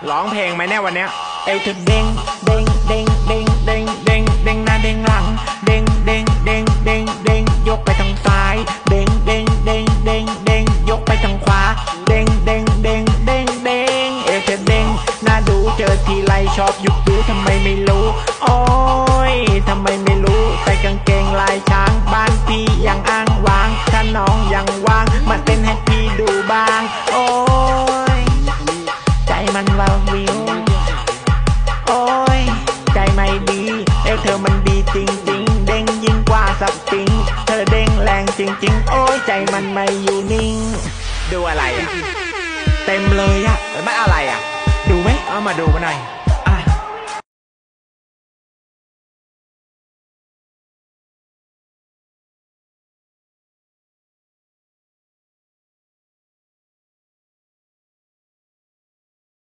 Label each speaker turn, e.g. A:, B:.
A: ร้องเพลงไหมเนี่ยวันเนี้ย
B: เอวเธอเด้งเด้งเด้งเด้งเด้งเด้งเด้งหน้าเด้งหลังเด้งเด้งเด้งเด้งเด้งยกไปทางซ้ายเด้งเด้งเด้งเด้งเด้งยกไปทางขวาเด้งเด้งเด้งเด้งเด้งเอวเธอเด้งน่าดูเจอทีไรชอบหยุดดูทำไมไม่รู้โอ้ยทำไมไม่รู้แต่กางเกงลายช้างบ้านพี่ยังอ้างว้างถ้าน้องยังว่างมาเต้นให้พี่ดูบ้างโอ้ยใจมันวาววิวโอ้ยใจไม่ดีเอวเธอมันดีจริงๆเด้งยิ่งกว่าสปริงเธอเด้งแรงจริงๆโอ้ยใจมันไม่อยู่นิ่ง
A: ดูอะไรอ่ะ
B: เต็มเลยอะ
A: มันอะไรอ่ะ
B: ดูไหม
A: เอามาดูมาหน่อย